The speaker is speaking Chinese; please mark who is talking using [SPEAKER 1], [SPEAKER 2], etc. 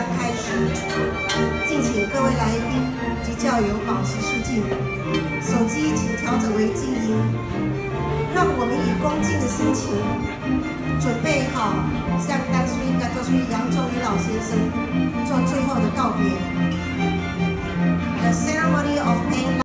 [SPEAKER 1] 将开始，敬请各位来宾及教友保持肃静，手机请调整为静音。让我们以恭敬的心情，准备好向当初应该做出杨仲宇老先生做最后的告别。The ceremony of paying